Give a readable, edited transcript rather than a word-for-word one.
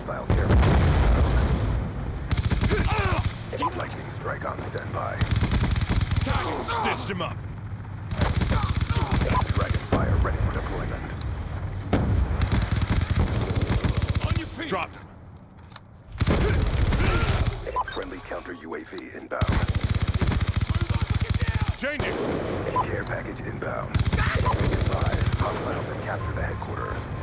Hostile care. Lightning strike on standby. Target stitched him up. Dragonfire ready for deployment. On your feet. Dropped him. Friendly counter UAV inbound. Changing. Care package inbound. Advise hostiles and capture the headquarters.